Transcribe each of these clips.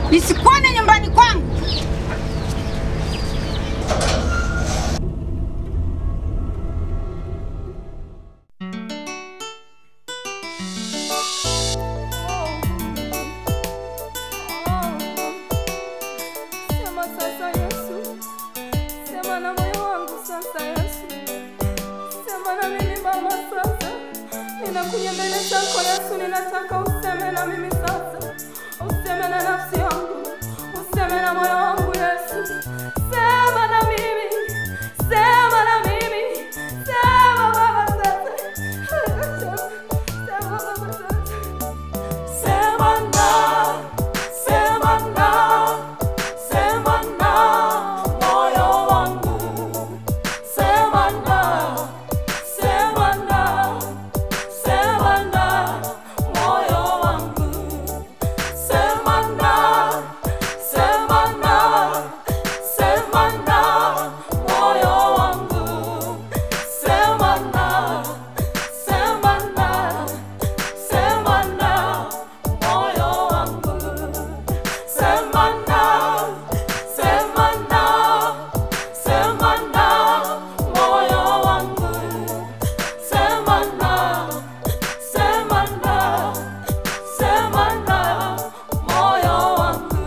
Nisikuone nyumbani kwangu. Ninataka useme na mimi sasa, useme na nafsi yangu, useme na moyo wangu Yesu. Sema na mimi, sema na mimi, sema Baba sasa. Sema Baba sasa. Sema na, sema na, sema na moyo wangu. Sema na, sema na, sema na moyo wangu. Sema na, sema na, sema na moyo wangu. Sema na, sema na, sema na moyo wangu. Sema na, sema na, sema na moyo wangu. Sema na, sema na, sema na moyo wangu.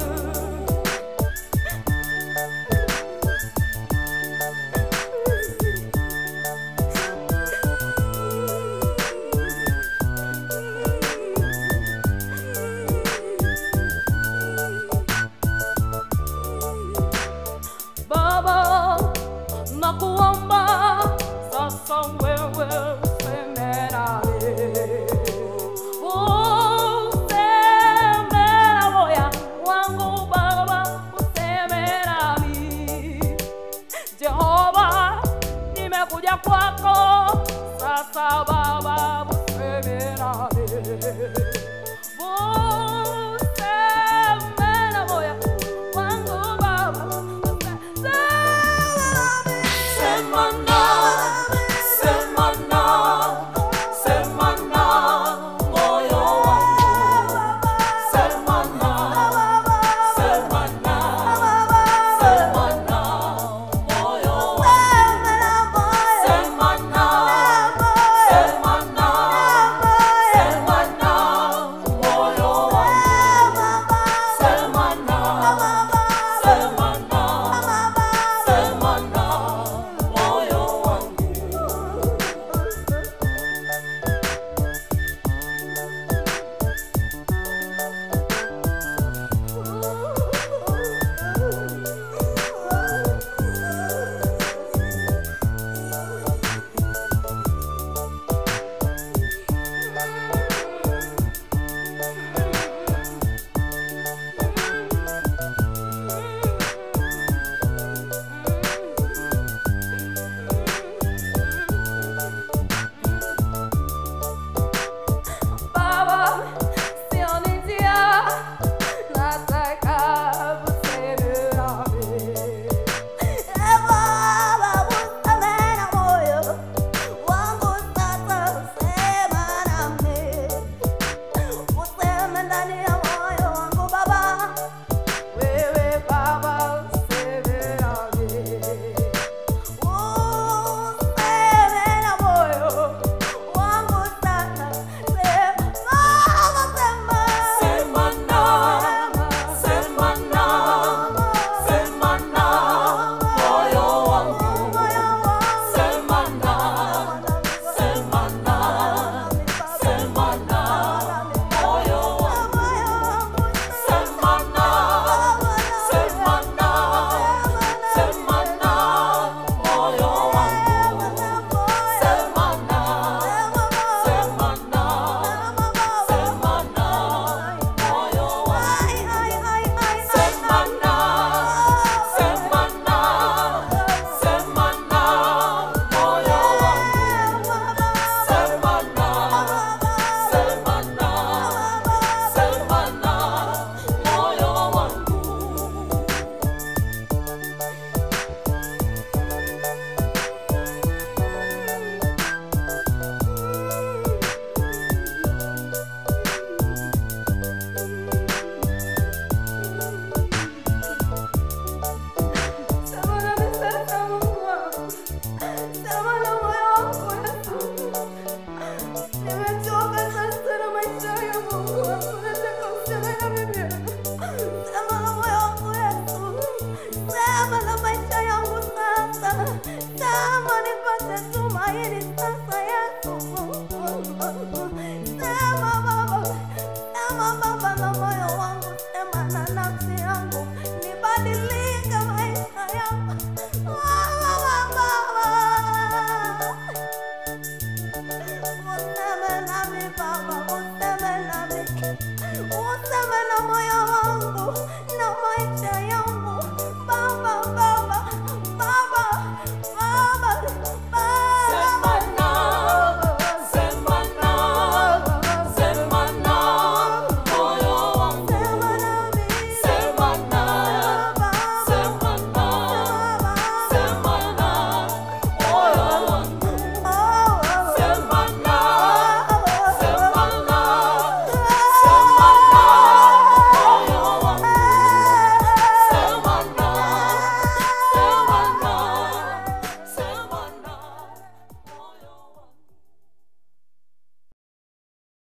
nafsi yangu, nibadilishe